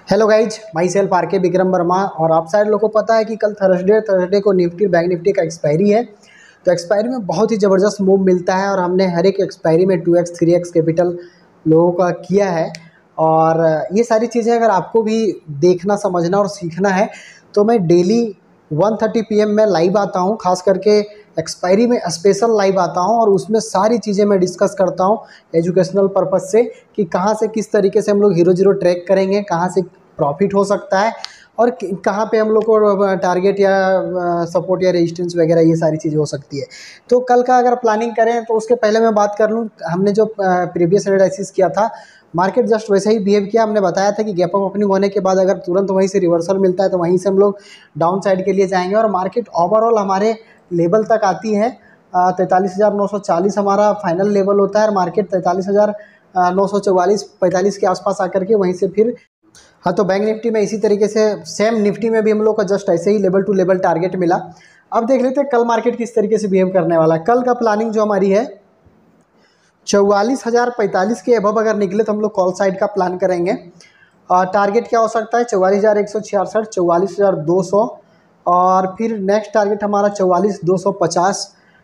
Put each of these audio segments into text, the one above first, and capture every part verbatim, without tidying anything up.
Hello guys, myself R K Vikram Verma. और आप सारे लोगों को पता है कि कल थर्सडे थर्सडे को निफ्टी बैंक निफ्टी का एक्सपायरी है। तो एक्सपायरी में बहुत ही ज़बरदस्त मूव मिलता है और हमने हर एक एक्सपायरी में two x three x capital लोगों का किया है। और ये सारी चीज़ें अगर आपको भी देखना समझना और सीखना है तो मैं daily one thirty P M में लाइव आता हूँ। खास करके एक्सपायरी में स्पेशल लाइव आता हूँ और उसमें सारी चीज़ें मैं डिस्कस करता हूँ एजुकेशनल पर्पज़ से कि कहाँ से किस तरीके से हम लोग हीरो जीरो ट्रैक करेंगे, कहाँ से प्रॉफिट हो सकता है और कहाँ पे हम लोग को टारगेट या सपोर्ट या रेजिस्टेंस वगैरह ये सारी चीज़ें हो सकती है। तो कल का अगर प्लानिंग करें तो उसके पहले मैं बात कर लूँ, हमने जो प्रीवियस एनालिसिस किया था मार्केट जस्ट वैसे ही बिहेव किया। हमने बताया था कि गैप अप ओपनिंग होने के बाद अगर तुरंत वहीं से रिवर्सल मिलता है तो वहीं से हम लोग डाउन साइड के लिए जाएंगे और मार्केट ओवरऑल हमारे लेवल तक आती है। तैंतालीस हज़ार नौ सौ चालीस हमारा फाइनल लेवल होता है और मार्केट तैंतालीस हज़ार नौ सौ चौवालीस पैंतालीस के आसपास आकर के वहीं से फिर हाँ तो बैंक निफ्टी में इसी तरीके से सेम निफ्टी में भी हम लोग को जस्ट ऐसे ही लेवल टू लेवल टारगेट मिला। अब देख लेते हैं कल मार्केट किस तरीके से बिहेव करने वाला है। कल का प्लानिंग जो हमारी है चौवालीस हज़ार पैंतालीस के अबव अगर निकले तो हम लोग कॉल साइड का प्लान करेंगे। और टारगेट क्या हो सकता है चौवालीस हज़ार एक सौ छियासठ, चौवालीस हज़ार दो सौ और फिर नेक्स्ट टारगेट हमारा चौवालीस दो सौ पचास,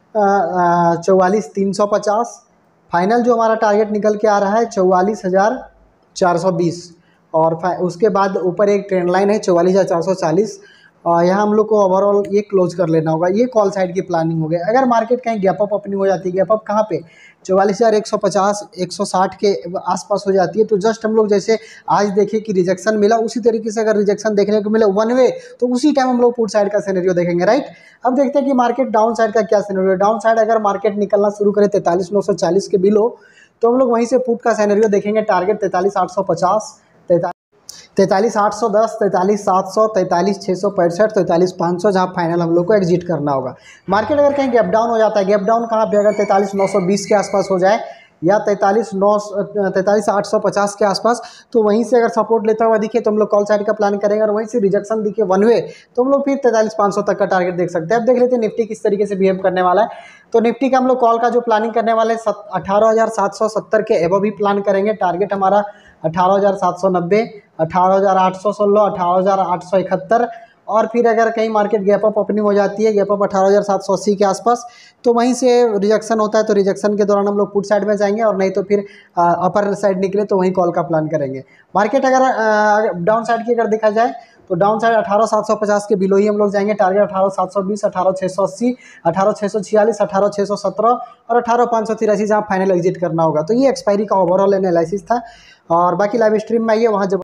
चौवालीस तीन सौ पचास। फाइनल जो हमारा टारगेट निकल के आ रहा है चौवालीस हज़ार चार सौ बीस और उसके बाद ऊपर एक ट्रेंड लाइन है चौवालीस हज़ार चार सौ चालीस। और यहाँ हम लोग को ओवरऑल ये क्लोज कर लेना होगा। ये कॉल साइड की प्लानिंग हो गई। अगर मार्केट कहीं गैप अप ओपनिंग हो जाती है, गैप अप कहाँ पे चौवालीस हज़ार एक सौ पचास एक सौ साठ के आसपास हो जाती है तो जस्ट हम लोग जैसे आज देखिए कि रिजेक्शन मिला उसी तरीके से अगर रिजेक्शन देखने को मिले वन वे तो उसी टाइम हम लोग पुट साइड का सिनेरियो देखेंगे, राइट। अब देखते हैं कि मार्केट डाउन साइड का क्या सिनेरियो। डाउन साइड अगर मार्केट निकलना शुरू करे तैंतालीस नौ सौ चालीस के बिलो तो हम लोग वहीं से पुट का सिनेरियो देखेंगे। टारगेट तैंतालीस आठ सौ पचास, तैंतालीस आठ सौ दस, तैंतालीस सात सौ, तैंतालीस छः सौ पैंसठ, तैंतालीस पाँच सौ, जहाँ फाइनल हम लोग को एग्जिट करना होगा। मार्केट अगर कहीं गैप डाउन हो जाता है, गैप डाउन कहाँ पे अगर तैंतालीस नौ सौ बीस के आसपास हो जाए या तैंतालीस नौ तैंतालीस आठ सौ पचास के आसपास तो वहीं से अगर सपोर्ट लेता हुआ दिखे तो हम लोग कॉल साइड का प्लान करेंगे और वहीं से रिजेक्शन दिखे वन वे तो हम लोग फिर तैंतालीस पाँच सौ तक का टारगेट देख सकते हैं। अब देख लेते हैं निफ्टी किस तरीके से बिहेव करने वाला है। तो निफ्टी का हम लोग कॉल का जो प्लानिंग करने वाले हैं अठारह हज़ार सात सौ सत्तर के एबव भी प्लान करेंगे। टारगेट हमारा अठारह हज़ार सात सौ नब्बे, अठारह हज़ार आठ सौ सोलह, अठारह हज़ार आठ सौ इकहत्तर और फिर अगर कहीं मार्केट गैप अप ओपनिंग हो जाती है गैप अप अठारह हज़ार सात सौ अस्सी के आसपास तो वहीं से रिजेक्शन होता है तो रिजेक्शन के दौरान हम लोग पुट साइड में जाएंगे और नहीं तो फिर अपर साइड निकले तो वहीं कॉल का प्लान करेंगे। मार्केट अगर डाउन साइड की अगर देखा जाए तो डाउन साइड अठारह सात सौ पचास के बिलो ही हम लोग जाएंगे। टारगेट अठारह सात सौ बीस, अठारह छः सौ अस्सी, अठारह छः सौ छियालीस, अठारह छः सौ सत्रह और अठारह पाँच सौ तिरासी जहाँ फाइनल एग्जिट करना होगा। तो ये एक्सपायरी का ओवरऑल एनालिसिस था और बाकी लाइव स्ट्रीम में आइए वहाँ जब